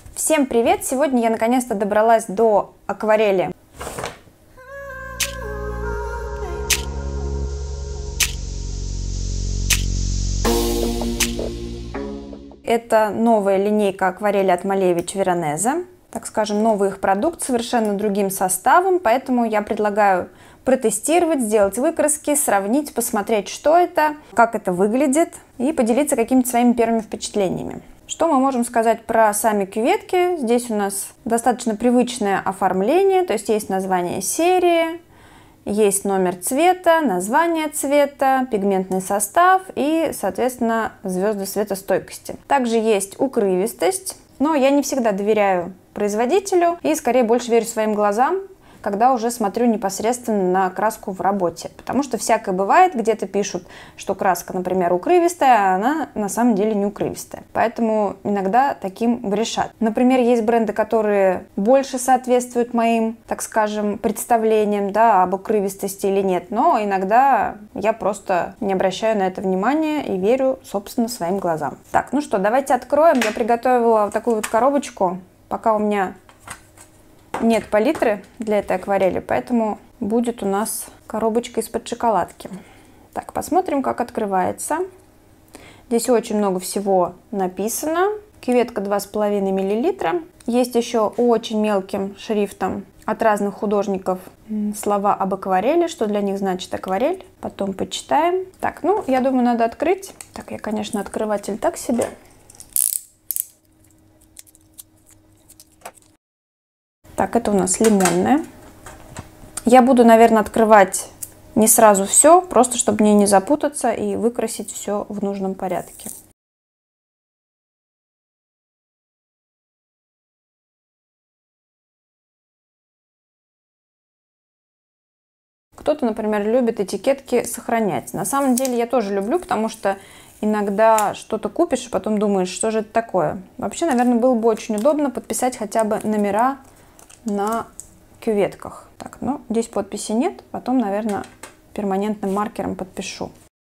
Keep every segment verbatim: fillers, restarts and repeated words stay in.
Всем привет! Сегодня я наконец-то добралась до акварели. Это новая линейка акварели от Малевич Veronese. Так скажем, новый их продукт, совершенно другим составом, поэтому я предлагаю протестировать, сделать выкраски, сравнить, посмотреть, что это, как это выглядит и поделиться какими-то своими первыми впечатлениями. Что мы можем сказать про сами кюветки? Здесь у нас достаточно привычное оформление, то есть есть название серии, есть номер цвета, название цвета, пигментный состав и, соответственно, звезды светостойкости. Также есть укрывистость, но я не всегда доверяю производителю и скорее больше верю своим глазам, когда уже смотрю непосредственно на краску в работе. Потому что всякое бывает, где-то пишут, что краска, например, укрывистая, а она на самом деле не укрывистая. Поэтому иногда таким грешат. Например, есть бренды, которые больше соответствуют моим, так скажем, представлениям, да, об укрывистости или нет. Но иногда я просто не обращаю на это внимания и верю, собственно, своим глазам. Так, ну что, давайте откроем. Я приготовила вот такую вот коробочку. Пока у меня нет палитры для этой акварели, поэтому будет у нас коробочка из-под шоколадки. Так, посмотрим, как открывается. Здесь очень много всего написано. Кюветка два с половиной миллилитра. Есть еще очень мелким шрифтом от разных художников слова об акварели, что для них значит акварель. Потом почитаем. Так, ну, я думаю, надо открыть. Так, я, конечно, открыватель так себе. Так, это у нас лимонная. Я буду, наверное, открывать не сразу все, просто чтобы мне не запутаться и выкрасить все в нужном порядке. Кто-то, например, любит этикетки сохранять. На самом деле я тоже люблю, потому что иногда что-то купишь и потом думаешь, что же это такое. Вообще, наверное, было бы очень удобно подписать хотя бы номера на кюветках. Так, ну, здесь подписи нет, потом, наверное, перманентным маркером подпишу.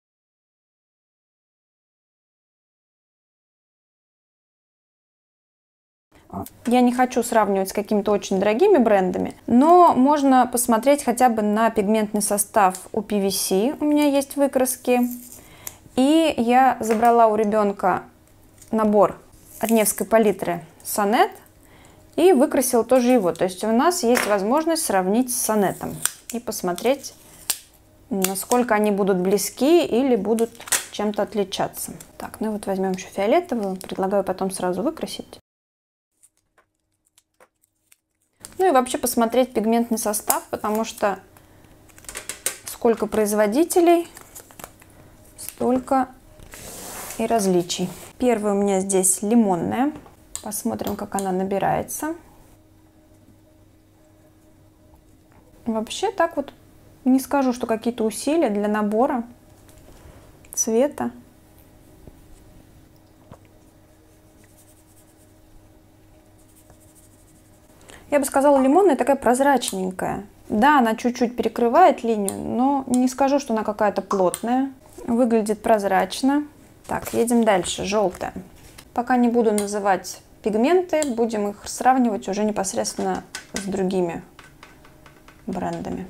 Я не хочу сравнивать с какими-то очень дорогими брендами, но можно посмотреть хотя бы на пигментный состав у пи ви си. У меня есть выкраски. И я забрала у ребенка набор от Невской палитры Сонет и выкрасила тоже его. То есть у нас есть возможность сравнить с Сонетом и посмотреть, насколько они будут близки или будут чем-то отличаться. Так, ну вот возьмем еще фиолетовую. Предлагаю потом сразу выкрасить. Ну и вообще посмотреть пигментный состав, потому что сколько производителей, столько и различий. Первая у меня здесь лимонная. Посмотрим, как она набирается. Вообще так вот не скажу, что какие-то усилия для набора цвета. Я бы сказала, лимонная такая прозрачненькая. Да, она чуть-чуть перекрывает линию, но не скажу, что она какая-то плотная. Выглядит прозрачно. Так, едем дальше. Желтая. Пока не буду называть пигменты, будем их сравнивать уже непосредственно с другими брендами.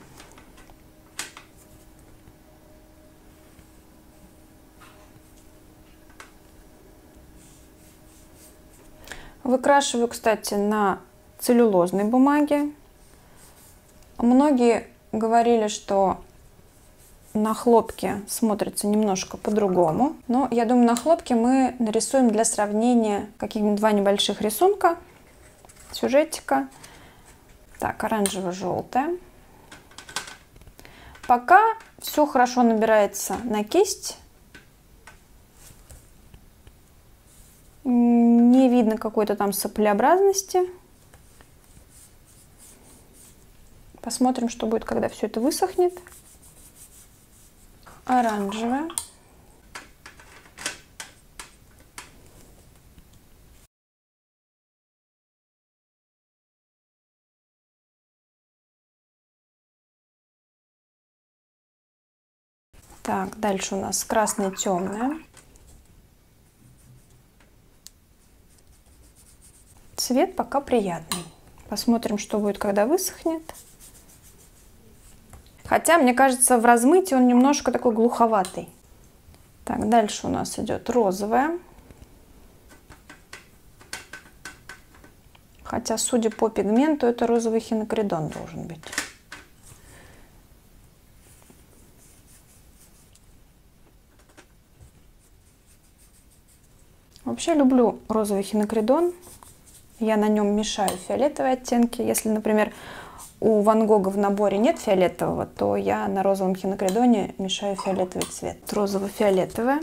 Выкрашиваю, кстати, на целлюлозной бумаге. Многие говорили, что на хлопке смотрится немножко по-другому, но я думаю, на хлопке мы нарисуем для сравнения каких-нибудь два небольших рисунка, сюжетика. Так, оранжево-желтая. Пока все хорошо набирается на кисть. Не видно какой-то там соплеобразности. Посмотрим, что будет, когда все это высохнет. Оранжевая. Так, дальше у нас красная темная. Цвет пока приятный. Посмотрим, что будет, когда высохнет. Хотя, мне кажется, в размытии он немножко такой глуховатый. Так, дальше у нас идет розовая. Хотя, судя по пигменту, это розовый хинокридон должен быть. Вообще люблю розовый хинокридон. Я на нем мешаю фиолетовые оттенки. Если, например, у Ван Гога в наборе нет фиолетового, то я на розовом хинокридоне мешаю фиолетовый цвет. Розово-фиолетовая.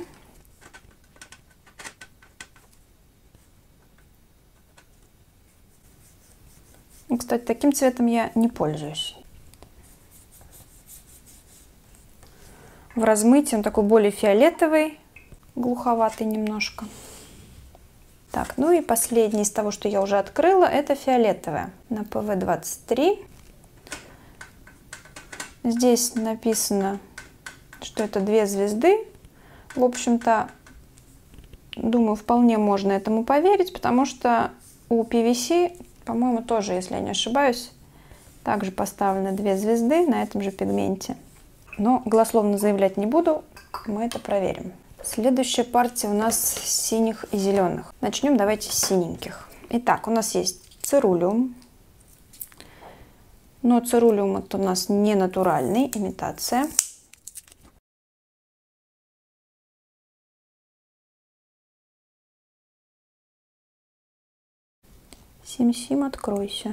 И, кстати, таким цветом я не пользуюсь. В размытии он такой более фиолетовый, глуховатый немножко. Так, ну и последний из того, что я уже открыла, это фиолетовая на пэ вэ двадцать три. Здесь написано, что это две звезды. В общем-то, думаю, вполне можно этому поверить, потому что у пи ви си, по-моему, тоже, если я не ошибаюсь, также поставлены две звезды на этом же пигменте. Но голословно заявлять не буду, мы это проверим. Следующая партия у нас синих и зеленых. Начнем давайте с синеньких. Итак, у нас есть церулиум. Но церулиум это у нас не натуральный, имитация. Сим-Сим, откройся.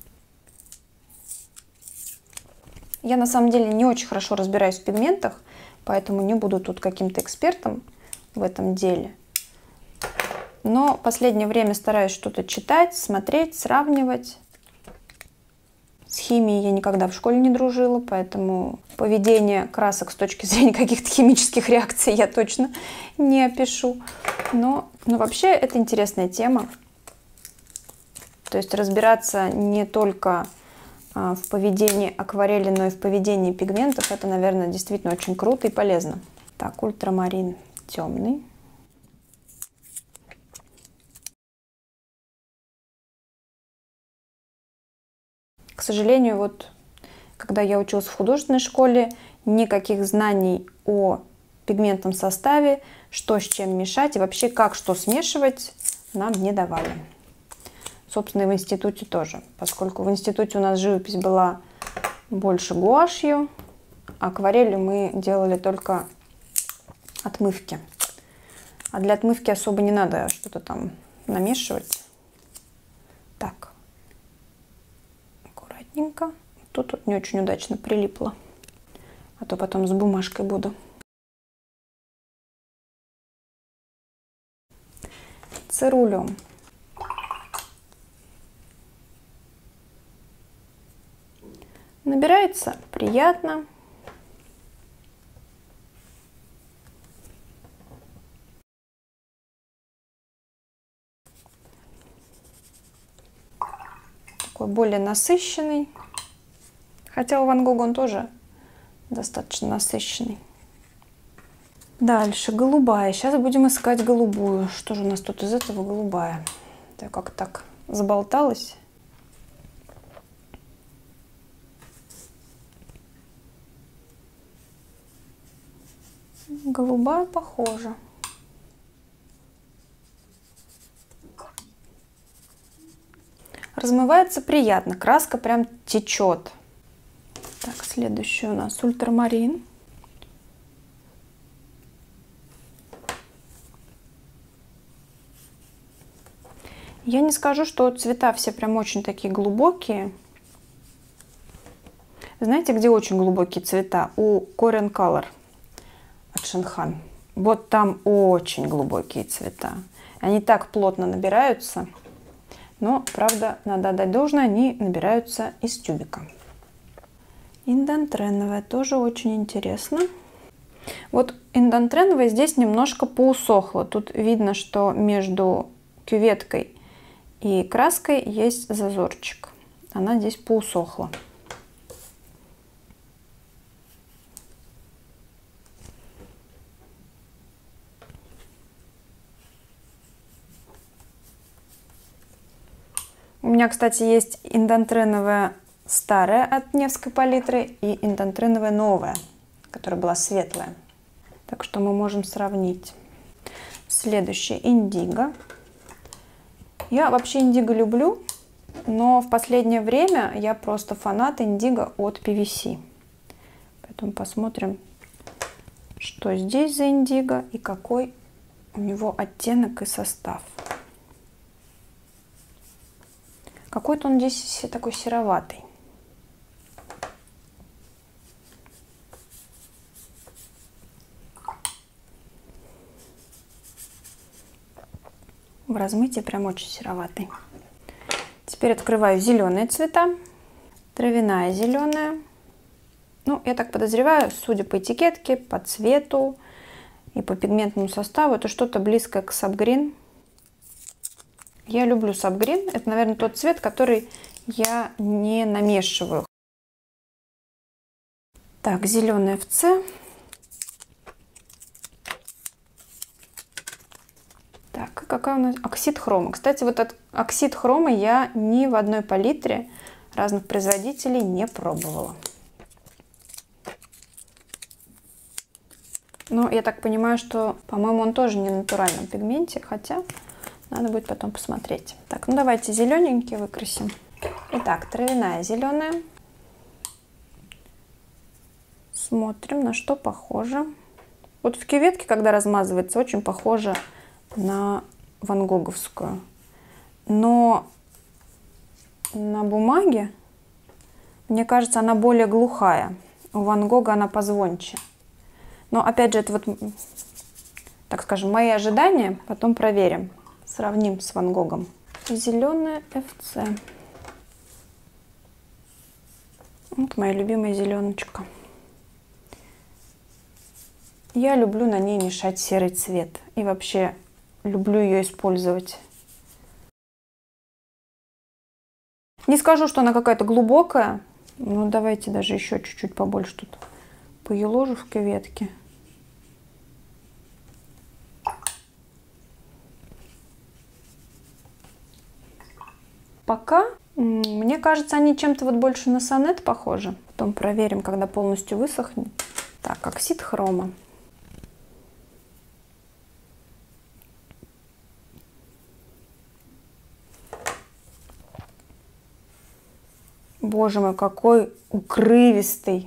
Я на самом деле не очень хорошо разбираюсь в пигментах, поэтому не буду тут каким-то экспертом в этом деле. Но в последнее время стараюсь что-то читать, смотреть, сравнивать. С химией я никогда в школе не дружила, поэтому поведение красок с точки зрения каких-то химических реакций я точно не опишу. Но, но вообще это интересная тема. То есть разбираться не только а, в поведении акварели, но и в поведении пигментов, это, наверное, действительно очень круто и полезно. Так, ультрамарин темный. К сожалению, вот когда я училась в художественной школе, никаких знаний о пигментном составе, что с чем мешать и вообще как что смешивать нам не давали. Собственно, и в институте тоже, поскольку в институте у нас живопись была больше гуашью, а акварелью мы делали только отмывки. А для отмывки особо не надо что-то там намешивать. Так, аккуратненько. Тут вот не очень удачно прилипло, а то потом с бумажкой буду. Церулиум. Набирается приятно. Такой более насыщенный. Хотя у Ван Гога он тоже достаточно насыщенный. Дальше голубая. Сейчас будем искать голубую. Что же у нас тут из этого голубая? Я как так заболталась. Голубая похожа. Размывается приятно. Краска прям течет. Так, следующий у нас ультрамарин. Я не скажу, что цвета все прям очень такие глубокие. Знаете, где очень глубокие цвета? У Korean Color от Шенхан. Вот там очень глубокие цвета. Они так плотно набираются. Но, правда, надо отдать должное, они набираются из тюбика. Индантреновая тоже очень интересно. Вот индантреновая здесь немножко поусохла. Тут видно, что между кюветкой и краской есть зазорчик. Она здесь поусохла. У меня, кстати, есть индантреновая старая от Невской палитры и индантреновая новая, которая была светлая. Так что мы можем сравнить. Следующий индиго. Я вообще индиго люблю, но в последнее время я просто фанат индиго от пи ви си. Поэтому посмотрим, что здесь за индиго и какой у него оттенок и состав. Какой-то он здесь такой сероватый. В размытии прям очень сероватый. Теперь открываю зеленые цвета. Травяная зеленая. Ну, я так подозреваю, судя по этикетке, по цвету и по пигментному составу, это что-то близкое к сабгрин. Я люблю сабгрин. Это, наверное, тот цвет, который я не намешиваю. Так, зеленый эф це. Так, какая у нас оксид хрома. Кстати, вот этот оксид хрома я ни в одной палитре разных производителей не пробовала. Но я так понимаю, что, по-моему, он тоже не в натуральном пигменте, хотя надо будет потом посмотреть. Так, ну давайте зелененький выкрасим. Итак, травяная зеленая. Смотрим, на что похоже. Вот в кюветке, когда размазывается, очень похоже на ван гоговскую. Но на бумаге, мне кажется, она более глухая. У Ван Гога она позвонче. Но опять же, это вот, так скажем, мои ожидания. Потом проверим. Сравним с Ван Гогом. Зеленая эф це. Вот моя любимая зеленочка. Я люблю на ней мешать серый цвет. И вообще люблю ее использовать. Не скажу, что она какая-то глубокая. Но давайте даже еще чуть-чуть побольше тут поеложу в кюветке. Пока, мне кажется, они чем-то вот больше на сонет похожи. Потом проверим, когда полностью высохнет. Так, оксид хрома. Боже мой, какой укрывистый.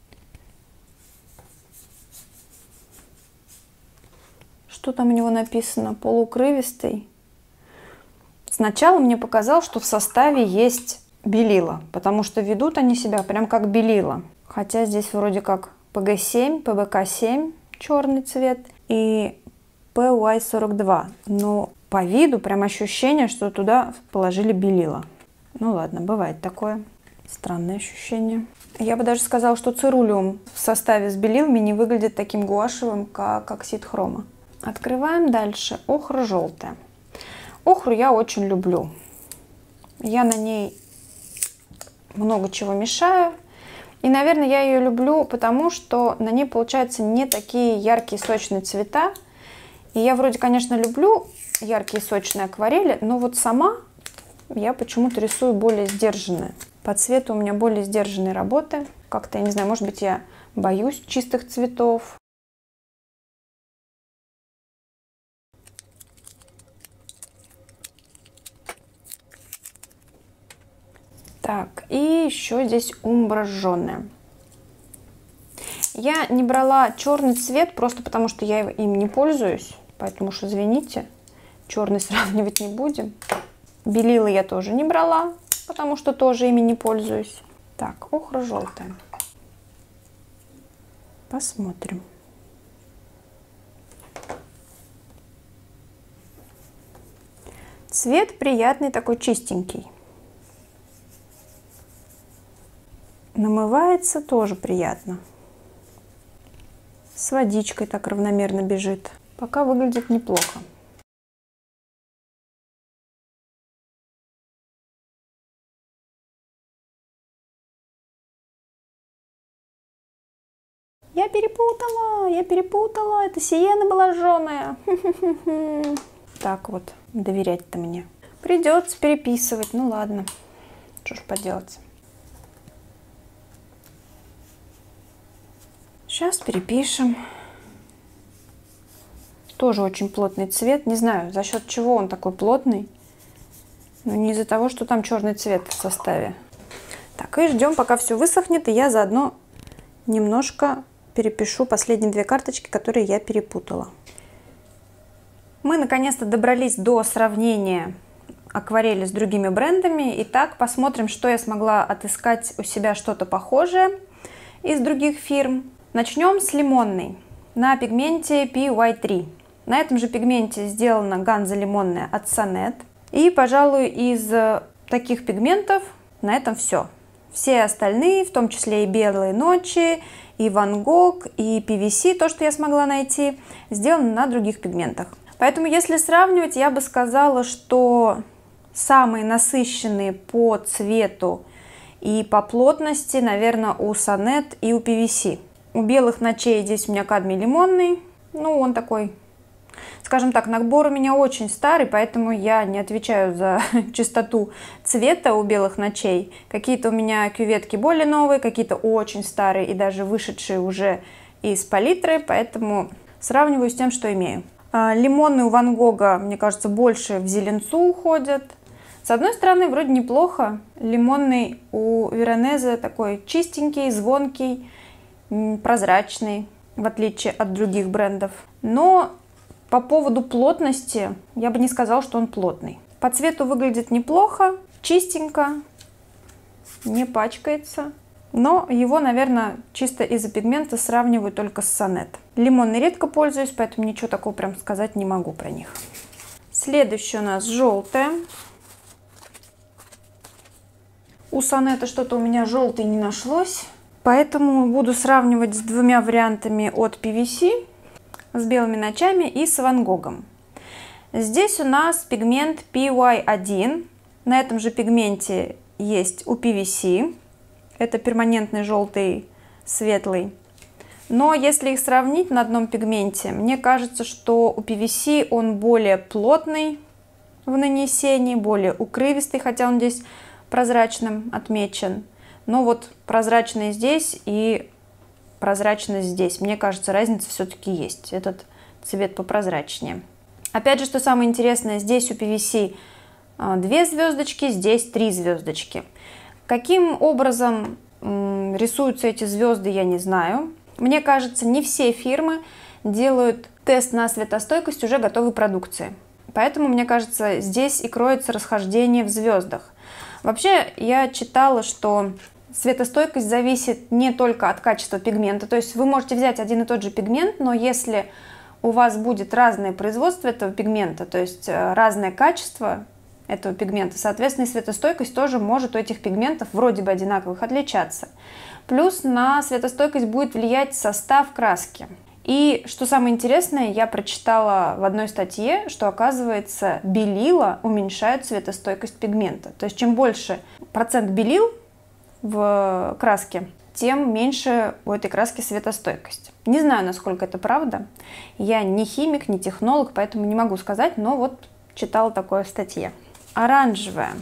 Что там у него написано? Полуукрывистый. Сначала мне показалось, что в составе есть белила, потому что ведут они себя прям как белила. Хотя здесь вроде как пэ гэ семь, пэ бэ ка семь, черный цвет, и пэ уай сорок два. Но по виду прям ощущение, что туда положили белила. Ну ладно, бывает такое. Странное ощущение. Я бы даже сказала, что цирулиум в составе с белилами не выглядит таким гуашевым, как оксид хрома. Открываем дальше. Охра желтая. Охру я очень люблю. Я на ней много чего мешаю. И, наверное, я ее люблю, потому что на ней получаются не такие яркие сочные цвета. И я вроде, конечно, люблю яркие сочные акварели, но вот сама я почему-то рисую более сдержанные. По цвету у меня более сдержанные работы. Как-то, я не знаю, может быть, я боюсь чистых цветов. Так, и еще здесь умбра жженая. Я не брала черный цвет просто потому, что я им не пользуюсь. Поэтому уж извините, черный сравнивать не будем. Белила я тоже не брала, потому что тоже ими не пользуюсь. Так, охра желтая. Посмотрим. Цвет приятный, такой чистенький. Намывается тоже приятно. С водичкой так равномерно бежит. Пока выглядит неплохо. Я перепутала, я перепутала. Это сиена была жженая. Так вот, доверять-то мне. Придется переписывать, ну ладно, что ж поделать. Сейчас перепишем. Тоже очень плотный цвет. Не знаю, за счет чего он такой плотный. Но не из-за того, что там черный цвет в составе. Так, и ждем, пока все высохнет. И я заодно немножко перепишу последние две карточки, которые я перепутала. Мы наконец-то добрались до сравнения акварели с другими брендами. Итак, посмотрим, что я смогла отыскать у себя что-то похожее из других фирм. Начнем с лимонной на пигменте пи уай три. На этом же пигменте сделана ганза лимонная от Сонет. И, пожалуй, из таких пигментов на этом все. Все остальные, в том числе и белые ночи, и Ван Гог, и пи ви си, то, что я смогла найти, сделаны на других пигментах. Поэтому, если сравнивать, я бы сказала, что самые насыщенные по цвету и по плотности, наверное, у Сонет и у пи ви си. У белых ночей здесь у меня кадмий лимонный. Ну, он такой, скажем так, набор у меня очень старый, поэтому я не отвечаю за чистоту цвета у белых ночей. Какие-то у меня кюветки более новые, какие-то очень старые и даже вышедшие уже из палитры, поэтому сравниваю с тем, что имею. Лимонный у Ван Гога, мне кажется, больше в зеленцу уходят. С одной стороны, вроде неплохо. Лимонный у Veronese такой чистенький, звонкий, прозрачный, в отличие от других брендов. Но по поводу плотности я бы не сказала, что он плотный. По цвету выглядит неплохо, чистенько, не пачкается. Но его, наверное, чисто из-за пигмента сравниваю только с Сонет. Лимонный редко пользуюсь, поэтому ничего такого прям сказать не могу про них. Следующая у нас желтая. У Сонета что-то у меня желтый не нашлось. Поэтому буду сравнивать с двумя вариантами от пи ви си, с белыми ночами и с Ван Гогом. Здесь у нас пигмент пи уай один. На этом же пигменте есть у пи ви си. Это перманентный желтый, светлый. Но если их сравнить на одном пигменте, мне кажется, что у пи ви си он более плотный в нанесении, более укрывистый, хотя он здесь прозрачным отмечен. Но вот прозрачный здесь и прозрачность здесь. Мне кажется, разница все-таки есть. Этот цвет попрозрачнее. Опять же, что самое интересное, здесь у пи ви си две звездочки, здесь три звездочки. Каким образом рисуются эти звезды, я не знаю. Мне кажется, не все фирмы делают тест на светостойкость уже готовой продукции. Поэтому, мне кажется, здесь и кроется расхождение в звездах. Вообще, я читала, что светостойкость зависит не только от качества пигмента. То есть вы можете взять один и тот же пигмент, но если у вас будет разное производство этого пигмента, то есть разное качество этого пигмента, соответственно, и светостойкость тоже может у этих пигментов вроде бы одинаковых отличаться. Плюс на светостойкость будет влиять состав краски. И что самое интересное, я прочитала в одной статье, что, оказывается, белила уменьшают светостойкость пигмента. То есть чем больше процент белил в краске, тем меньше у этой краски светостойкость. Не знаю, насколько это правда. Я не химик, не технолог, поэтому не могу сказать, но вот читала такое в статье. Оранжевая.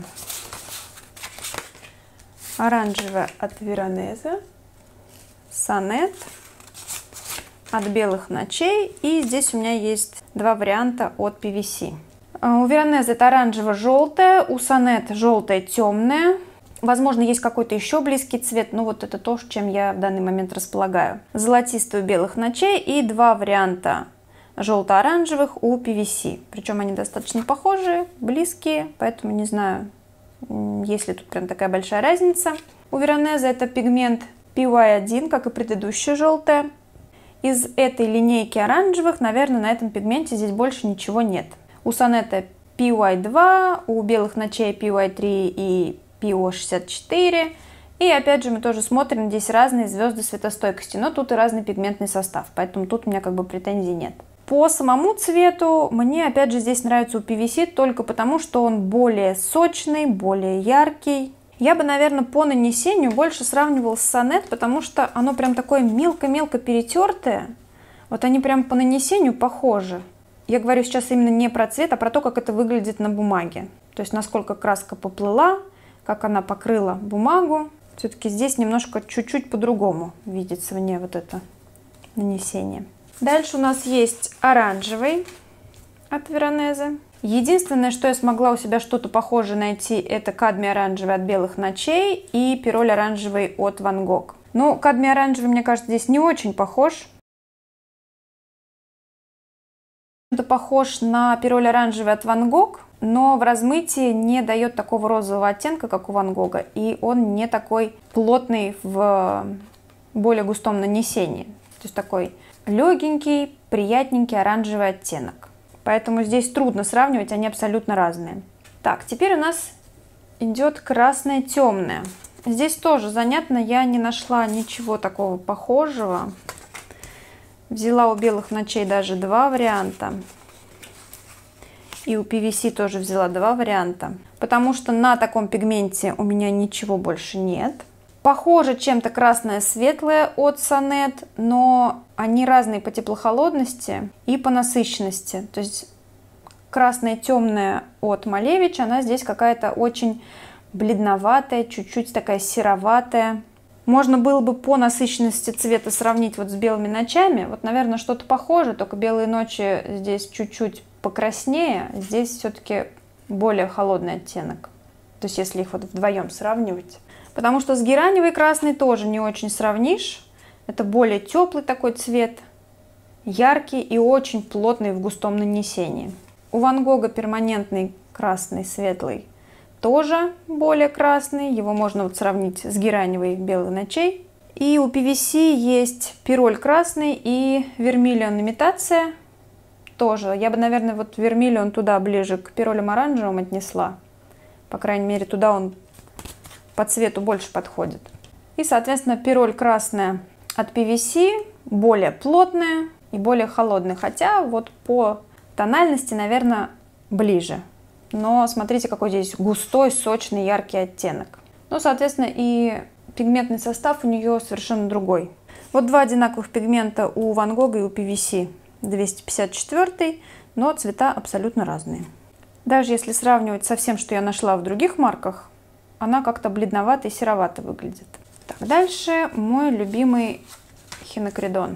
Оранжевая от Veronese. Сонет. От белых ночей. И здесь у меня есть два варианта от пи ви си. У Veronese это оранжево-желтая, у Сонет желтая темная. Возможно, есть какой-то еще близкий цвет, но вот это то, чем я в данный момент располагаю. Золотистый у белых ночей и два варианта желто-оранжевых у пи ви си. Причем они достаточно похожие, близкие, поэтому не знаю, есть ли тут прям такая большая разница. У Veronese это пигмент пи уай один, как и предыдущая желтая. Из этой линейки оранжевых, наверное, на этом пигменте здесь больше ничего нет. У Сонета пи уай два, у белых ночей пи уай три и пи о шестьдесят четыре. И опять же мы тоже смотрим, здесь разные звезды светостойкости, но тут и разный пигментный состав, поэтому тут у меня как бы претензий нет. По самому цвету мне опять же здесь нравится у пи ви си только потому, что он более сочный, более яркий. Я бы, наверное, по нанесению больше сравнивала с Сонет, потому что оно прям такое мелко-мелко перетертое. Вот они прям по нанесению похожи. я говорю сейчас именно не про цвет, а про то, как это выглядит на бумаге. То есть насколько краска поплыла, как она покрыла бумагу. Все-таки здесь немножко чуть-чуть по-другому видится мне вот это нанесение. Дальше у нас есть оранжевый от Veronese. Единственное, что я смогла у себя что-то похожее найти, это кадмий оранжевый от Белых ночей и пироль оранжевый от Van Gogh. Но кадмий оранжевый, мне кажется, здесь не очень похож. Это похож на пироль оранжевый от Van Gogh, но в размытии не дает такого розового оттенка, как у Ван Гога, и он не такой плотный в более густом нанесении. То есть такой легенький, приятненький оранжевый оттенок. Поэтому здесь трудно сравнивать, они абсолютно разные. Так, теперь у нас идет красное темное. Здесь тоже занятно, я не нашла ничего такого похожего. Взяла у Белых ночей даже два варианта. И у пи ви си тоже взяла два варианта. Потому что на таком пигменте у меня ничего больше нет. Похоже чем-то красное светлое от Sonnet, но они разные по теплохолодности и по насыщенности. То есть красное темное от Малевич, она здесь какая-то очень бледноватая, чуть-чуть такая сероватая. Можно было бы по насыщенности цвета сравнить вот с белыми ночами. Вот, наверное, что-то похоже, только белые ночи здесь чуть-чуть покраснее, здесь все-таки более холодный оттенок. То есть если их вот вдвоем сравнивать. Потому что с гераневой красной тоже не очень сравнишь. Это более теплый такой цвет, яркий и очень плотный в густом нанесении. У Ван Гога перманентный красный светлый тоже более красный. Его можно вот сравнить с гераневой Белых ночей. И у пи ви си есть пироль красный и вермиллион имитация. Тоже. Я бы, наверное, вот вермиллион туда ближе к пиролям оранжевым отнесла. По крайней мере, туда он по цвету больше подходит. И, соответственно, пироль красная от пи ви си более плотная и более холодная. Хотя вот по тональности, наверное, ближе. Но смотрите, какой здесь густой, сочный, яркий оттенок. Ну, соответственно, и пигментный состав у нее совершенно другой. Вот два одинаковых пигмента у Ван Гога и у пи ви си. двести пятьдесят четыре, но цвета абсолютно разные. Даже если сравнивать со всем, что я нашла в других марках, она как-то бледновато и серовато выглядит. Так, дальше мой любимый хинокридон.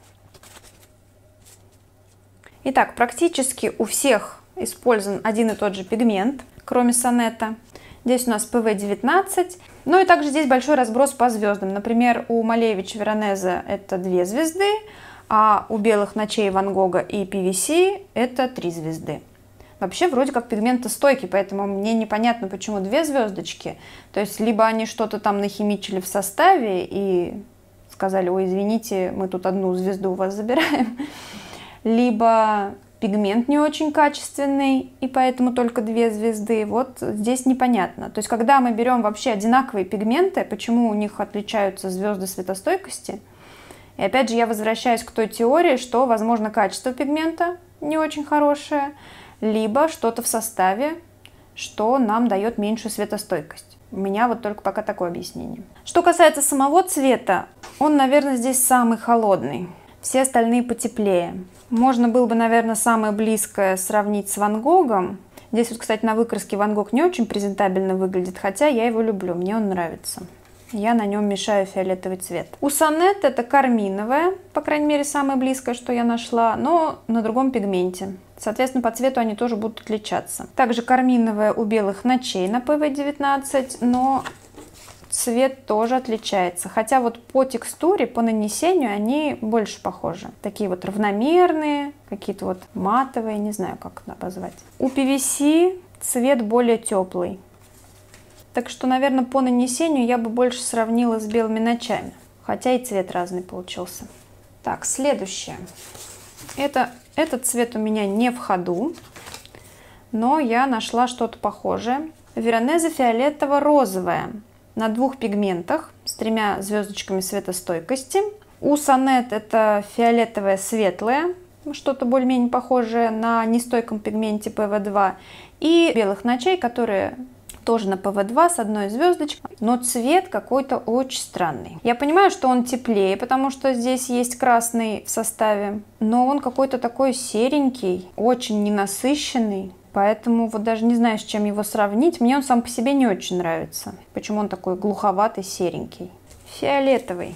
Итак, практически у всех использован один и тот же пигмент, кроме Сонета. Здесь у нас пэ вэ девятнадцать. Ну и также здесь большой разброс по звездам. Например, у Малевич Veronese это две звезды, а у Белых ночей Ван Гога и пи ви си это три звезды. Вообще вроде как пигменты стойкий, поэтому мне непонятно, почему две звездочки. То есть либо они что-то там нахимичили в составе и сказали: ой, извините, мы тут одну звезду у вас забираем. Либо пигмент не очень качественный, и поэтому только две звезды. Вот здесь непонятно. То есть когда мы берем вообще одинаковые пигменты, почему у них отличаются звезды светостойкости? И опять же я возвращаюсь к той теории, что, возможно, качество пигмента не очень хорошее, либо что-то в составе, что нам дает меньшую светостойкость. У меня вот только пока такое объяснение. Что касается самого цвета, он, наверное, здесь самый холодный. Все остальные потеплее. Можно было бы, наверное, самое близкое сравнить с Ван Гогом. Здесь вот, кстати, на выкраске Ван Гог не очень презентабельно выглядит, хотя я его люблю, мне он нравится. Я на нем мешаю фиолетовый цвет. У Sonnet это карминовая, по крайней мере, самое близкое, что я нашла, но на другом пигменте. Соответственно, по цвету они тоже будут отличаться. Также карминовая у Белых ночей на пэ вэ девятнадцать, но цвет тоже отличается. Хотя вот по текстуре, по нанесению они больше похожи. Такие вот равномерные, какие-то вот матовые, не знаю, как это обозвать. У пи ви си цвет более теплый. Так что, наверное, по нанесению я бы больше сравнила с Белыми ночами. Хотя и цвет разный получился. Так, следующее. Это, этот цвет у меня не в ходу, но я нашла что-то похожее. Veronese фиолетово-розовая. На двух пигментах с тремя звездочками светостойкости. У Sonnet это фиолетовое светлое, что-то более-менее похожее на нестойком пигменте пэ вэ два. И Белых ночей, которые тоже на пэ вэ два с одной звездочкой, но цвет какой-то очень странный. Я понимаю, что он теплее, потому что здесь есть красный в составе, но он какой-то такой серенький, очень ненасыщенный. Поэтому вот даже не знаю, с чем его сравнить. Мне он сам по себе не очень нравится. Почему он такой глуховатый, серенький. Фиолетовый.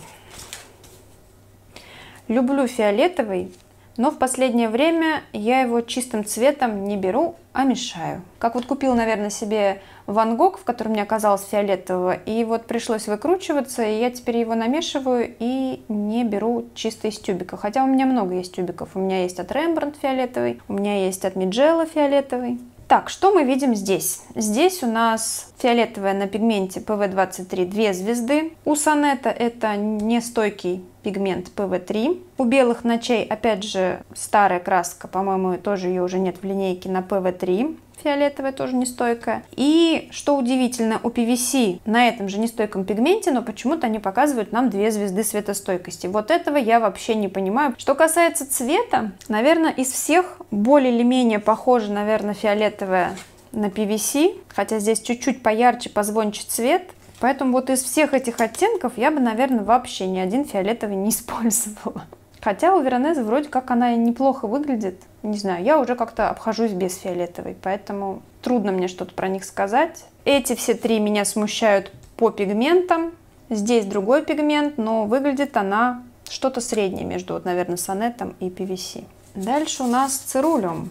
Люблю фиолетовый, но в последнее время я его чистым цветом не беру, а мешаю. Как вот купила, наверное, себе Ван Гог, в котором мне оказалось фиолетового, и вот пришлось выкручиваться, и я теперь его намешиваю и не беру чисто из тюбика. Хотя у меня много есть тюбиков. У меня есть от Рембрандт фиолетовый, у меня есть от Миджелла фиолетовый. Так, что мы видим здесь? Здесь у нас фиолетовая на пигменте пэ вэ двадцать три две звезды. У Сонета это нестойкий пигмент пэ вэ три. У белых ночей, опять же, старая краска, по-моему, тоже ее уже нет в линейке, на пэ вэ три. Фиолетовая тоже нестойкая. И, что удивительно, у пи ви си на этом же нестойком пигменте, но почему-то они показывают нам две звезды светостойкости. Вот этого я вообще не понимаю. Что касается цвета, наверное, из всех более или менее похоже, наверное, фиолетовая на пи ви си, хотя здесь чуть-чуть поярче, позвонче цвет. Поэтому вот из всех этих оттенков я бы, наверное, вообще ни один фиолетовый не использовала. Хотя у Veronese вроде как она неплохо выглядит. Не знаю, я уже как-то обхожусь без фиолетовой, поэтому трудно мне что-то про них сказать. Эти все три меня смущают по пигментам. Здесь другой пигмент, но выглядит она что-то среднее между, вот, наверное, Сонетом и пи ви си. Дальше у нас Цирулиум.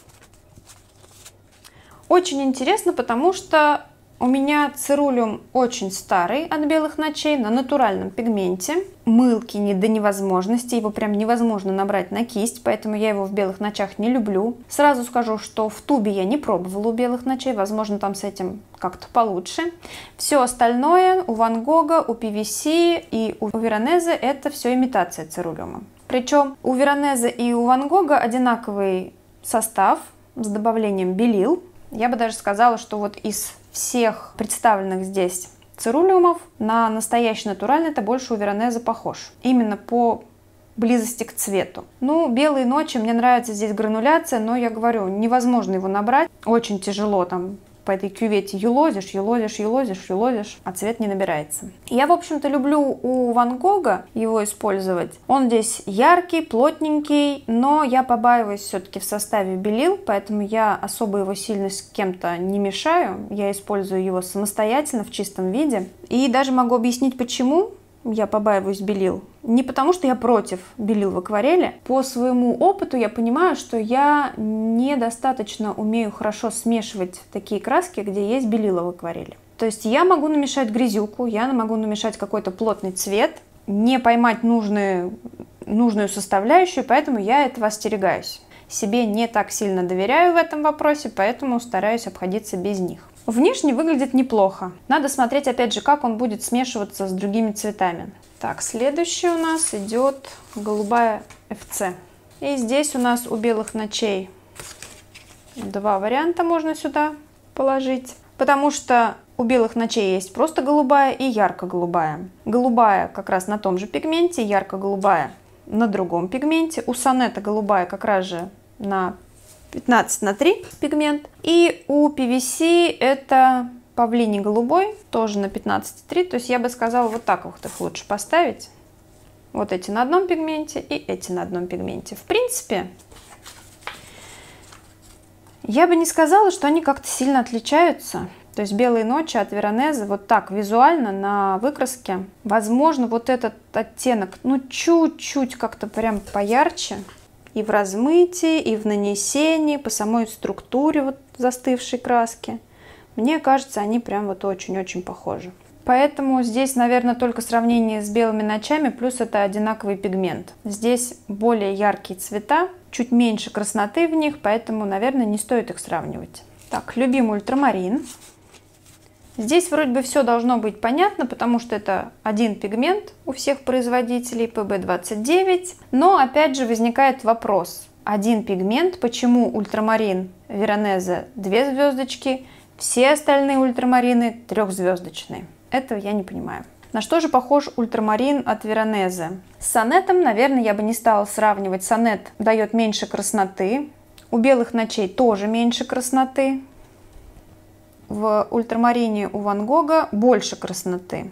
Очень интересно, потому что у меня Цирулиум очень старый от белых ночей, на натуральном пигменте. Мылки не до невозможности, его прям невозможно набрать на кисть, поэтому я его в белых ночах не люблю. Сразу скажу, что в тубе я не пробовала у белых ночей, возможно, там с этим как-то получше. Все остальное у Ван Гога, у пи ви си и у Veronese это все имитация Цирулиума. Причем у Veronese и у Ван Гога одинаковый состав с добавлением белил. Я бы даже сказала, что вот из всех представленных здесь цирулиумов на настоящий натуральный это больше у Veronese похож. Именно по близости к цвету. Ну, белые ночи, мне нравится здесь грануляция, но я говорю, невозможно его набрать. Очень тяжело там по этой кювете юлозишь, юлозишь, юлозишь, юлозишь, а цвет не набирается. Я, в общем-то, люблю у Ван Гога его использовать. Он здесь яркий, плотненький, но я побаиваюсь все-таки в составе белил, поэтому я особо его сильно с кем-то не мешаю. Я использую его самостоятельно в чистом виде. И даже могу объяснить, почему я побаиваюсь белил. Не потому, что я против белил в акварели. По своему опыту я понимаю, что я недостаточно умею хорошо смешивать такие краски, где есть белила в акварели. То есть я могу намешать грязюку, я могу намешать какой-то плотный цвет, не поймать нужную, нужную составляющую, поэтому я этого остерегаюсь. Себе не так сильно доверяю в этом вопросе, поэтому стараюсь обходиться без них. Внешне выглядит неплохо. Надо смотреть, опять же, как он будет смешиваться с другими цветами. Так, следующий у нас идет голубая эф си. И здесь у нас у белых ночей два варианта можно сюда положить. Потому что у белых ночей есть просто голубая и ярко-голубая. Голубая как раз на том же пигменте, ярко-голубая на другом пигменте. У Сонета голубая как раз же на пятнадцать на три пигмент. И у пи ви си это павлиний голубой, тоже на пятнадцать на три. То есть я бы сказала, вот так вот их лучше поставить. Вот эти на одном пигменте и эти на одном пигменте. В принципе, я бы не сказала, что они как-то сильно отличаются. То есть белые ночи от Veronese вот так визуально на выкраске. Возможно, вот этот оттенок, ну чуть-чуть как-то прям поярче. И в размытии, и в нанесении, по самой структуре вот застывшей краски. Мне кажется, они прям вот очень-очень похожи. Поэтому здесь, наверное, только сравнение с белыми ночами, плюс это одинаковый пигмент. Здесь более яркие цвета, чуть меньше красноты в них, поэтому, наверное, не стоит их сравнивать. Так, любимый ультрамарин. Здесь вроде бы все должно быть понятно, потому что это один пигмент у всех производителей, пэ бэ двадцать девять. Но опять же возникает вопрос. Один пигмент, почему ультрамарин Veronese две звездочки, все остальные ультрамарины трехзвездочные? Этого я не понимаю. На что же похож ультрамарин от Veronese? С Сонетом, наверное, я бы не стала сравнивать. Сонет дает меньше красноты. У белых ночей тоже меньше красноты. в ультрамарине у Ван Гога больше красноты.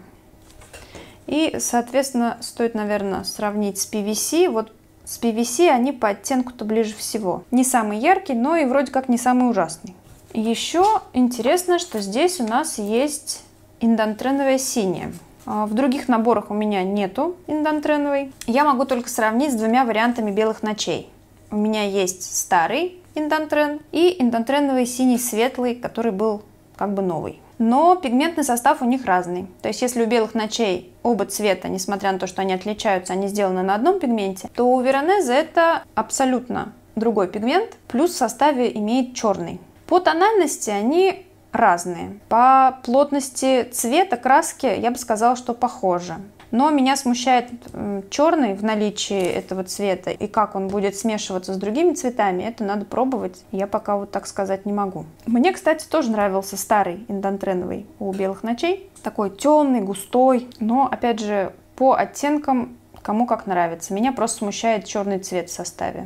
И, соответственно, стоит, наверное, сравнить с пи ви си. Вот с пи ви си они по оттенку-то ближе всего. Не самый яркий, но и вроде как не самый ужасный. Еще интересно, что здесь у нас есть индантреновое синее. В других наборах у меня нету индантреновой. Я могу только сравнить с двумя вариантами белых ночей. У меня есть старый индантрен и индантреновый синий светлый, который был как бы новый. Но пигментный состав у них разный. То есть если у белых ночей оба цвета, несмотря на то, что они отличаются, они сделаны на одном пигменте, то у Veronese это абсолютно другой пигмент, плюс в составе имеет черный. По тональности они разные. По плотности цвета, краски, я бы сказала, что похожи. Но меня смущает черный в наличии этого цвета, и как он будет смешиваться с другими цветами, это надо пробовать. Я пока вот так сказать не могу. Мне, кстати, тоже нравился старый индантреновый у белых ночей. Такой темный, густой, но, опять же, по оттенкам кому как нравится. Меня просто смущает черный цвет в составе.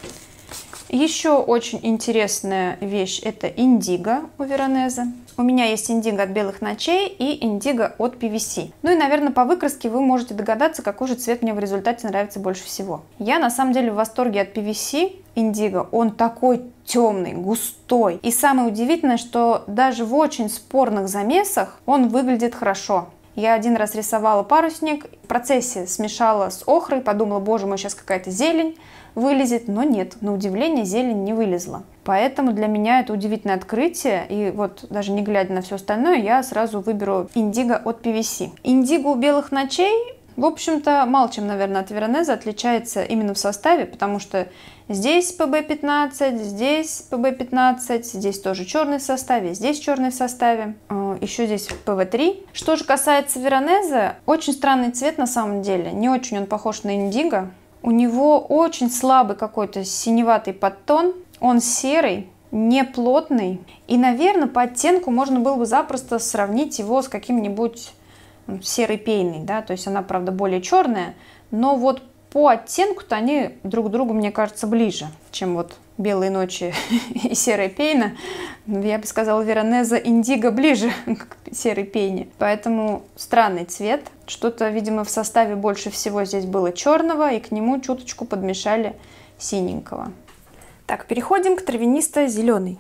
Еще очень интересная вещь — это индиго у Veronese. У меня есть индиго от белых ночей и индиго от пи ви си. Ну и, наверное, по выкраске вы можете догадаться, какой же цвет мне в результате нравится больше всего. Я на самом деле в восторге от пи ви си индиго. Он такой темный, густой. И самое удивительное, что даже в очень спорных замесах он выглядит хорошо. Я один раз рисовала парусник, в процессе смешала с охрой, подумала, боже мой, сейчас какая-то зелень вылезет, но нет, на удивление зелень не вылезла. Поэтому для меня это удивительное открытие, и вот даже не глядя на все остальное, я сразу выберу индиго от пи ви си. Индиго у белых ночей, в общем-то, мало чем, наверное, от Veronese отличается именно в составе, потому что здесь пэ бэ пятнадцать, здесь пэ бэ пятнадцать, здесь тоже черный в составе, здесь черный в составе, еще здесь пэ вэ три. Что же касается Veronese, очень странный цвет на самом деле, не очень он похож на индиго. У него очень слабый какой-то синеватый подтон, он серый, не плотный. И, наверное, по оттенку можно было бы запросто сравнить его с каким-нибудь серой пейной, да, то есть она, правда, более черная, но вот по оттенку-то они друг к другу, мне кажется, ближе, чем вот белые ночи и серая пейна. Я бы сказала, Veronese индиго ближе к серой пейне. Поэтому странный цвет. Что-то, видимо, в составе больше всего здесь было черного, и к нему чуточку подмешали синенького. Так, переходим к травянисто-зеленой.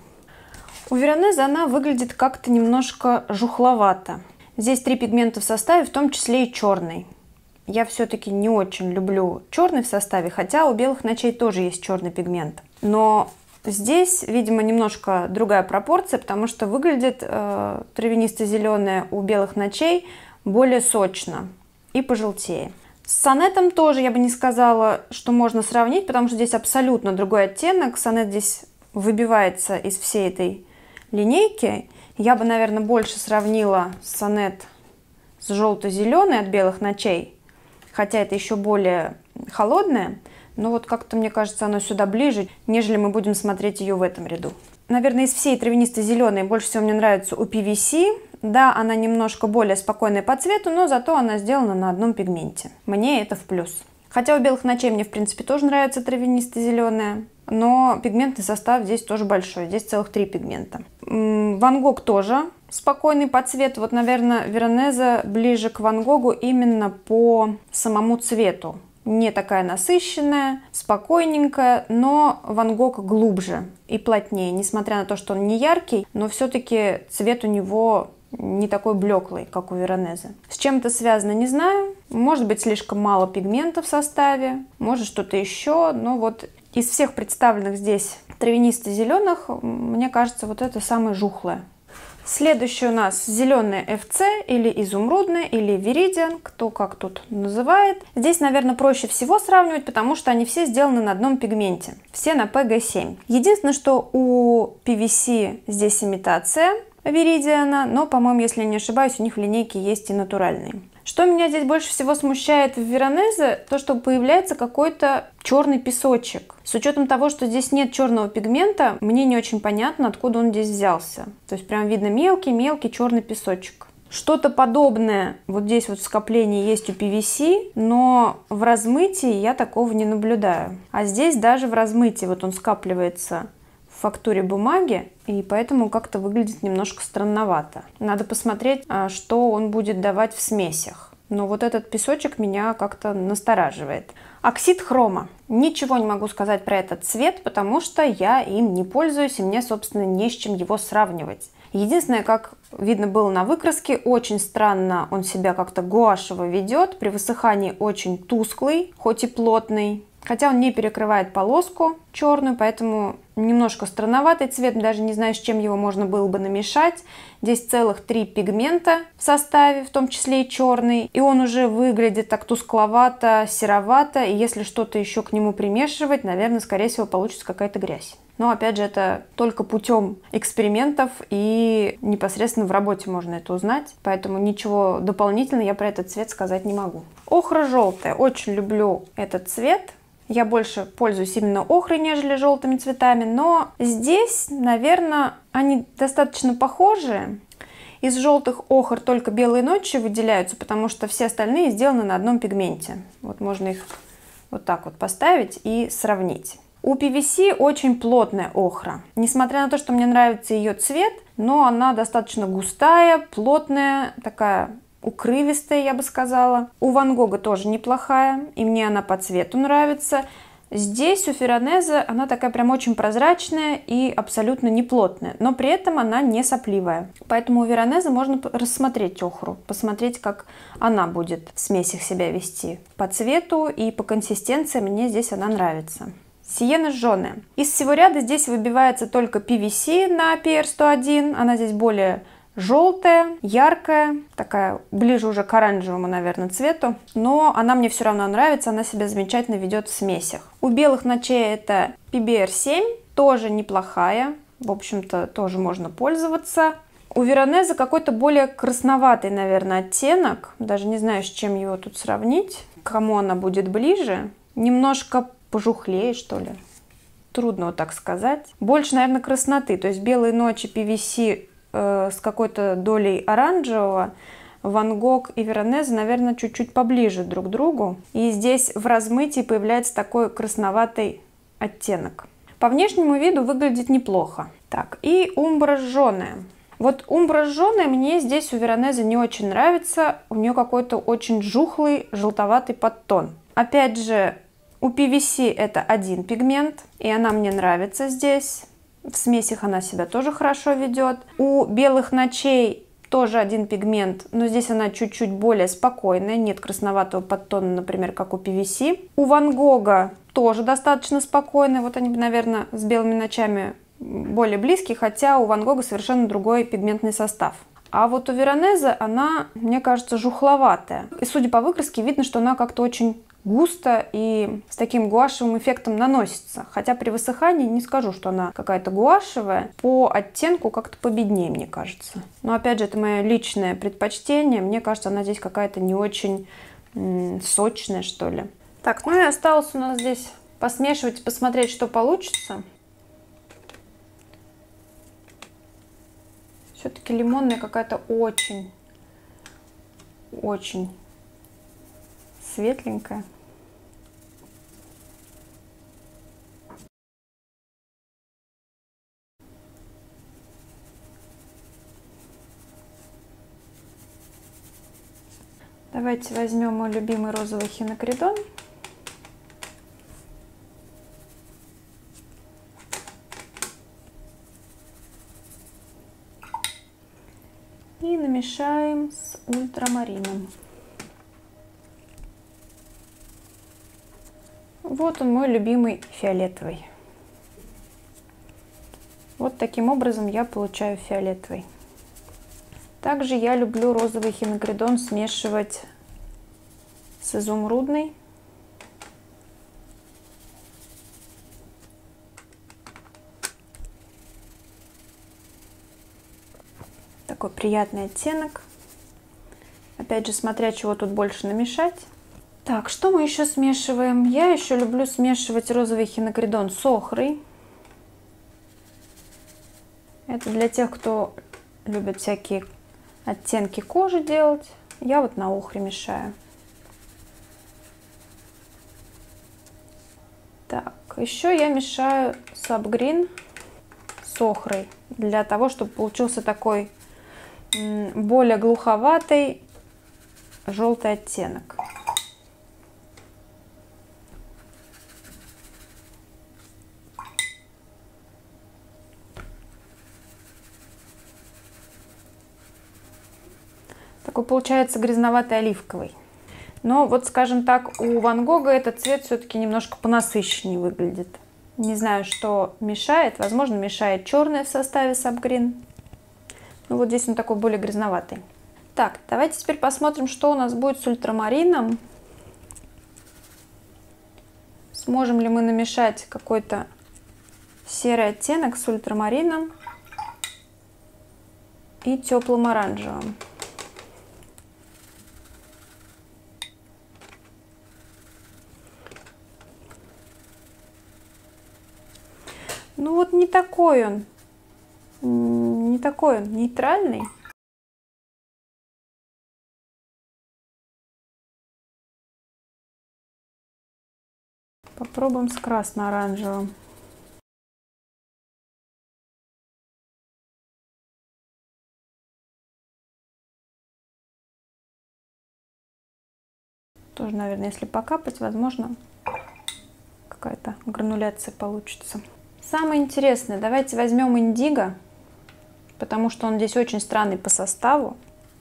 У Veronese она выглядит как-то немножко жухловато. Здесь три пигмента в составе, в том числе и черный. Я все-таки не очень люблю черный в составе, хотя у белых ночей тоже есть черный пигмент. Но здесь, видимо, немножко другая пропорция, потому что выглядит э, травянисто-зеленая у белых ночей более сочно и пожелтее. С сонетом тоже я бы не сказала, что можно сравнить, потому что здесь абсолютно другой оттенок. Сонет здесь выбивается из всей этой линейки. Я бы, наверное, больше сравнила сонет с желто-зеленой от белых ночей, хотя это еще более холодное, но вот как-то, мне кажется, оно сюда ближе, нежели мы будем смотреть ее в этом ряду. Наверное, из всей травянисто-зеленой больше всего мне нравится у пи ви си. Да, она немножко более спокойная по цвету, но зато она сделана на одном пигменте. Мне это в плюс. Хотя у белых ночей мне, в принципе, тоже нравится травянисто-зеленая, но пигментный состав здесь тоже большой, здесь целых три пигмента. Ван Гог тоже спокойный по цвету. Вот, наверное, Veronese ближе к Ван Гогу именно по самому цвету. Не такая насыщенная, спокойненькая, но Ван Гог глубже и плотнее. Несмотря на то, что он не яркий, но все-таки цвет у него не такой блеклый, как у Veronese. С чем это связано, не знаю. Может быть, слишком мало пигмента в составе, может что-то еще, но вот из всех представленных здесь травянисто-зеленых, мне кажется, вот это самое жухлое. Следующее у нас зеленая эф си или изумрудная, или Viridian, кто как тут называет. Здесь, наверное, проще всего сравнивать, потому что они все сделаны на одном пигменте. Все на пэ гэ семь. Единственное, что у пи ви си здесь имитация Viridian, но, по-моему, если я не ошибаюсь, у них в линейке есть и натуральные. Что меня здесь больше всего смущает в Veronese, то, что появляется какой-то черный песочек. С учетом того, что здесь нет черного пигмента, мне не очень понятно, откуда он здесь взялся. То есть прям видно мелкий-мелкий черный песочек. Что-то подобное вот здесь вот в скоплении есть у пи ви си, но в размытии я такого не наблюдаю. А здесь даже в размытии вот он скапливается фактуре бумаги, и поэтому как-то выглядит немножко странновато. Надо посмотреть, что он будет давать в смесях. Но вот этот песочек меня как-то настораживает. Оксид хрома. Ничего не могу сказать про этот цвет, потому что я им не пользуюсь, и мне, собственно, не с чем его сравнивать. Единственное, как видно было на выкраске, очень странно он себя как-то гуашево ведет. При высыхании очень тусклый, хоть и плотный. Хотя он не перекрывает полоску черную, поэтому немножко странноватый цвет. Даже не знаю, с чем его можно было бы намешать. Здесь целых три пигмента в составе, в том числе и черный. И он уже выглядит так тускловато, серовато. И если что-то еще к нему примешивать, наверное, скорее всего, получится какая-то грязь. Но опять же, это только путем экспериментов, и непосредственно в работе можно это узнать. Поэтому ничего дополнительного я про этот цвет сказать не могу. Охра желтая. Очень люблю этот цвет. Я больше пользуюсь именно охрой, нежели желтыми цветами, но здесь, наверное, они достаточно похожие. Из желтых охр только белые ночи выделяются, потому что все остальные сделаны на одном пигменте. Вот можно их вот так вот поставить и сравнить. У пи ви си очень плотная охра. Несмотря на то, что мне нравится ее цвет, но она достаточно густая, плотная, такая укрывистая, я бы сказала. У Ван Гога тоже неплохая, и мне она по цвету нравится. Здесь у Фиранезе она такая прям очень прозрачная и абсолютно не плотная, но при этом она не сопливая. Поэтому у Фиранезе можно рассмотреть охру, посмотреть, как она будет в смесях себя вести. По цвету и по консистенции мне здесь она нравится. Сиена жженая. Из всего ряда здесь выбивается только пи ви си на пи эр сто один. Она здесь более желтая, яркая, такая ближе уже к оранжевому, наверное, цвету. Но она мне все равно нравится, она себя замечательно ведет в смесях. У белых ночей это пи би эр семь, тоже неплохая. В общем-то, тоже можно пользоваться. У Веронезе какой-то более красноватый, наверное, оттенок. Даже не знаю, с чем его тут сравнить. К кому она будет ближе. Немножко пожухлее, что ли. Трудно вот так сказать. Больше, наверное, красноты. То есть белые ночи пи ви си э, с какой-то долей оранжевого. Ван Гог и Веронезе, наверное, чуть-чуть поближе друг к другу. И здесь в размытии появляется такой красноватый оттенок. По внешнему виду выглядит неплохо. Так, и умбра жженая. Вот умбра жженая мне здесь у Веронезе не очень нравится. У нее какой-то очень жухлый, желтоватый подтон. Опять же, у пи ви си это один пигмент, и она мне нравится здесь. В смесях она себя тоже хорошо ведет. У белых ночей тоже один пигмент, но здесь она чуть-чуть более спокойная. Нет красноватого подтона, например, как у пи ви си. У Ван Гога тоже достаточно спокойная. Вот они, наверное, с белыми ночами более близкие, хотя у Ван Гога совершенно другой пигментный состав. А вот у Веронезе она, мне кажется, жухловатая. И судя по выкраске, видно, что она как-то очень густо и с таким гуашевым эффектом наносится. Хотя при высыхании не скажу, что она какая-то гуашевая. По оттенку как-то победнее, мне кажется. Но опять же, это мое личное предпочтение. Мне кажется, она здесь какая-то не очень м- сочная, что ли. Так, ну и осталось у нас здесь посмешивать и посмотреть, что получится. Все-таки лимонная какая-то очень, очень светленькая. Давайте возьмем мой любимый розовый хинокридон. И намешаем с ультрамарином. Вот он, мой любимый фиолетовый. Вот таким образом я получаю фиолетовый. Также я люблю розовый хинокридон смешивать с изумрудной. Такой приятный оттенок. Опять же, смотря чего тут больше намешать. Так, что мы еще смешиваем? Я еще люблю смешивать розовый хинокридон с охрой. Это для тех, кто любит всякие оттенки кожи делать. Я вот на охре мешаю. Так, еще я мешаю сабгрин. с охрой, для того, чтобы получился такой более глуховатый желтый оттенок. Такой получается грязноватый оливковый. Но вот, скажем так, у Ван Гога этот цвет все-таки немножко понасыщеннее выглядит. Не знаю, что мешает. Возможно, мешает черное в составе Сабгрин. Ну вот здесь он такой более грязноватый. Так, давайте теперь посмотрим, что у нас будет с ультрамарином. Сможем ли мы намешать какой-то серый оттенок с ультрамарином и теплым оранжевым. Ну вот не такой он, не такой он нейтральный. Попробуем с красно-оранжевым. Тоже, наверное, если покапать, возможно, какая-то грануляция получится. Самое интересное, давайте возьмем индиго, потому что он здесь очень странный по составу.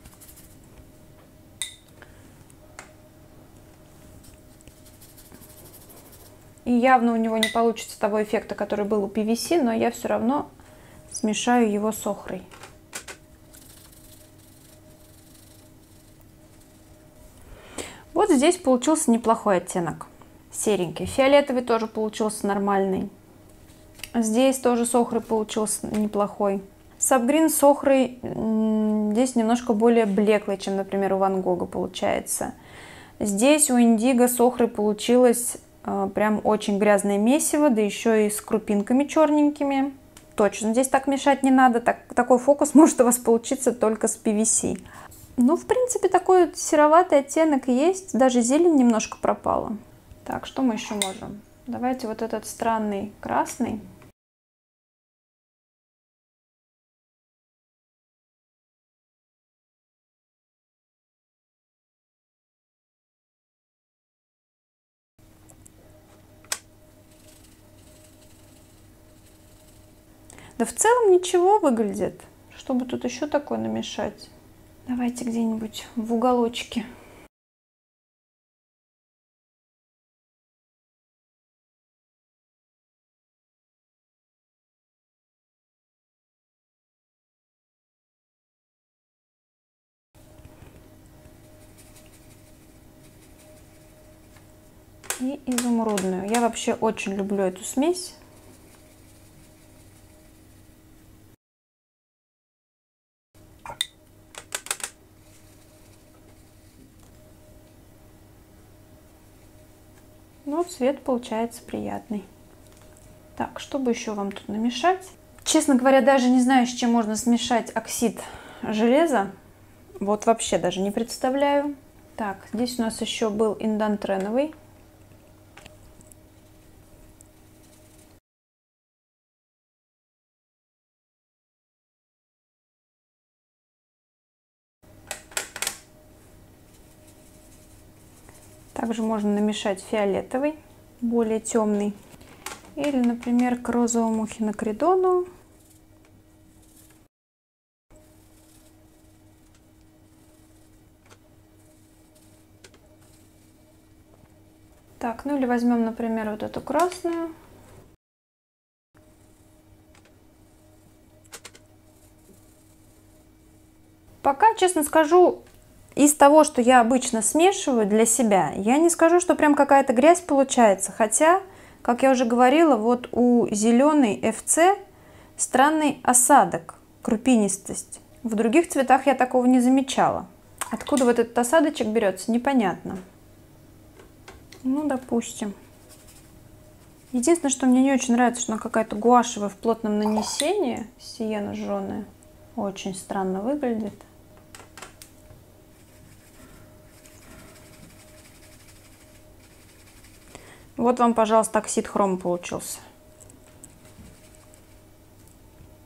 И явно у него не получится того эффекта, который был у пи ви си, но я все равно смешаю его с охрой. Вот здесь получился неплохой оттенок, серенький. Фиолетовый тоже получился нормальный. Здесь тоже с охрой получился неплохой. Сабгрин с охрой здесь немножко более блеклый, чем, например, у Ван Гога получается. Здесь у индиго с охрой получилось э, прям очень грязное месиво, да еще и с крупинками черненькими. Точно здесь так мешать не надо. Так, такой фокус может у вас получиться только с пи ви си. Ну, в принципе, такой вот сероватый оттенок есть. Даже зелень немножко пропала. Так, что мы еще можем? Давайте вот этот странный красный. Да в целом ничего выглядит. Чтобы тут еще такое намешать. Давайте где-нибудь в уголочке. И изумрудную. Я вообще очень люблю эту смесь. Но цвет получается приятный. Так, чтобы еще вам тут намешать? Честно говоря, даже не знаю, с чем можно смешать оксид железа. Вот вообще даже не представляю. Так, здесь у нас еще был индантреновый. Также можно намешать фиолетовый, более темный. Или, например, к розовому хинокридону. Так, ну или возьмем, например, вот эту красную. Пока, честно скажу, из того, что я обычно смешиваю для себя, я не скажу, что прям какая-то грязь получается. Хотя, как я уже говорила, вот у зеленой эф цэ странный осадок, крупинистость. В других цветах я такого не замечала. Откуда вот этот осадочек берется, непонятно. Ну, допустим. Единственное, что мне не очень нравится, что она какая-то гуашевая в плотном нанесении, сиена жженая. Очень странно выглядит. Вот вам, пожалуйста, оксид хрома получился.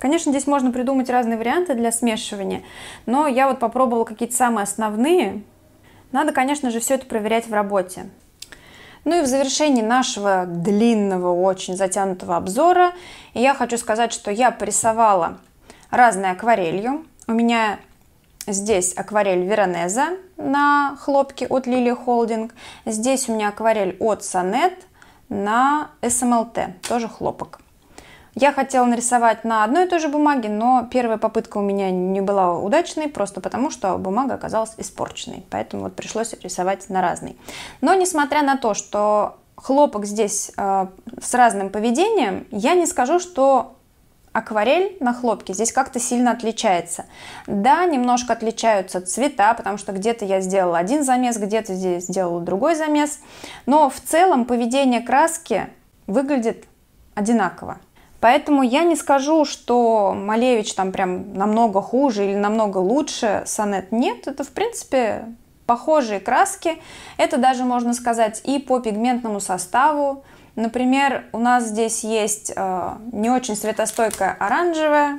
Конечно, здесь можно придумать разные варианты для смешивания, но я вот попробовала какие-то самые основные. Надо, конечно же, все это проверять в работе. Ну и в завершении нашего длинного, очень затянутого обзора я хочу сказать, что я порисовала разной акварелью. У меня здесь акварель Veronese на хлопке от Lily Holding. Здесь у меня акварель от Sonnet на эс эм эл тэ, тоже хлопок. Я хотела нарисовать на одной и той же бумаге, но первая попытка у меня не была удачной, просто потому что бумага оказалась испорченной. Поэтому вот пришлось рисовать на разной. Но несмотря на то, что хлопок здесь э, с разным поведением, я не скажу, что акварель на хлопке здесь как-то сильно отличается. Да, немножко отличаются цвета, потому что где-то я сделала один замес, где-то здесь сделала другой замес. Но в целом поведение краски выглядит одинаково. Поэтому я не скажу, что Малевич там прям намного хуже или намного лучше Sonnet. Нет, это в принципе похожие краски. Это даже можно сказать и по пигментному составу. Например, у нас здесь есть э, не очень светостойкая оранжевая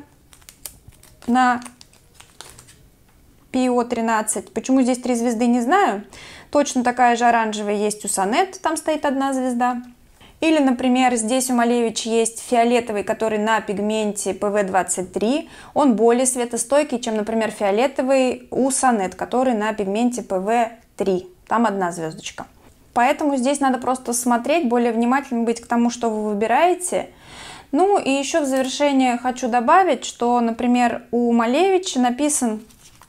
на пи о тринадцать. Почему здесь три звезды, не знаю. Точно такая же оранжевая есть у Sonnet, там стоит одна звезда. Или, например, здесь у Малевич есть фиолетовый, который на пигменте пэ вэ двадцать три. Он более светостойкий, чем, например, фиолетовый у Sonnet, который на пигменте пэ вэ три. Там одна звездочка. Поэтому здесь надо просто смотреть, более внимательно быть к тому, что вы выбираете. Ну и еще в завершение хочу добавить, что, например, у Малевича написан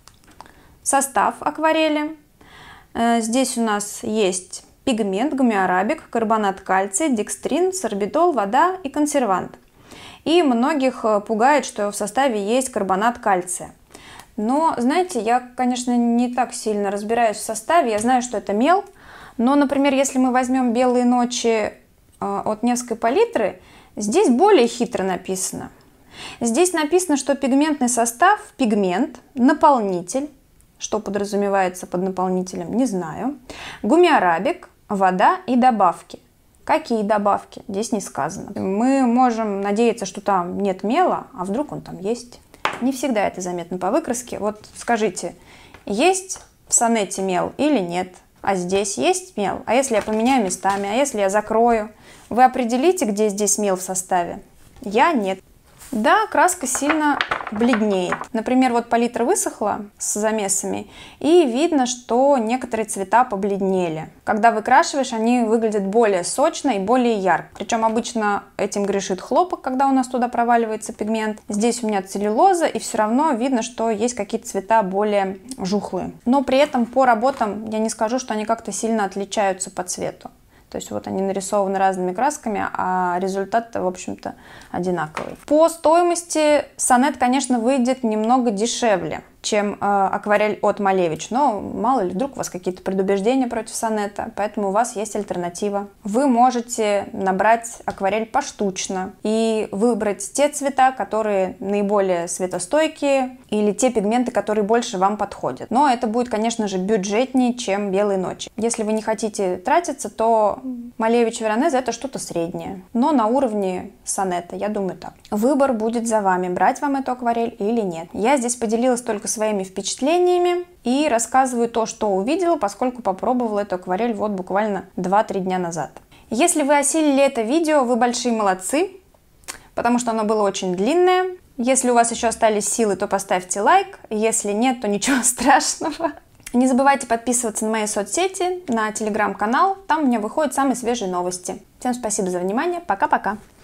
состав акварели. Здесь у нас есть пигмент, гумиарабик, карбонат кальция, декстрин, сорбитол, вода и консервант. И многих пугает, что в составе есть карбонат кальция. Но, знаете, я, конечно, не так сильно разбираюсь в составе. Я знаю, что это мел. Но, например, если мы возьмем «Белые ночи» от Невской палитры, здесь более хитро написано. Здесь написано, что пигментный состав – пигмент, наполнитель. Что подразумевается под наполнителем, не знаю. Гумиарабик, вода и добавки. Какие добавки? Здесь не сказано. Мы можем надеяться, что там нет мела, а вдруг он там есть. Не всегда это заметно по выкраске. Вот скажите, есть в Сонете мел или нет? А здесь есть мел? А если я поменяю местами? А если я закрою? Вы определите, где здесь мел в составе? Я нет. Да, краска сильно бледнеет. Например, вот палитра высохла с замесами, и видно, что некоторые цвета побледнели. Когда выкрашиваешь, они выглядят более сочно и более ярко. Причем обычно этим грешит хлопок, когда у нас туда проваливается пигмент. Здесь у меня целлюлоза, и все равно видно, что есть какие-то цвета более жухлые. Но при этом по работам я не скажу, что они как-то сильно отличаются по цвету. То есть вот они нарисованы разными красками, а результат, в общем-то, одинаковый. По стоимости Sonnet, конечно, выйдет немного дешевле, чем э, акварель от Малевич. Но мало ли, вдруг у вас какие-то предубеждения против Sonnet, поэтому у вас есть альтернатива. Вы можете набрать акварель поштучно и выбрать те цвета, которые наиболее светостойкие, или те пигменты, которые больше вам подходят. Но это будет, конечно же, бюджетнее, чем «Белые ночи». Если вы не хотите тратиться, то Малевич Veronese это что-то среднее, но на уровне Sonnet, я думаю так. Выбор будет за вами, брать вам эту акварель или нет. Я здесь поделилась только своими впечатлениями и рассказываю то, что увидела, поскольку попробовала эту акварель вот буквально два-три дня назад. Если вы осилили это видео, вы большие молодцы, потому что оно было очень длинное. Если у вас еще остались силы, то поставьте лайк, если нет, то ничего страшного. Не забывайте подписываться на мои соцсети, на телеграм-канал, там у меня выходят самые свежие новости. Всем спасибо за внимание, пока-пока!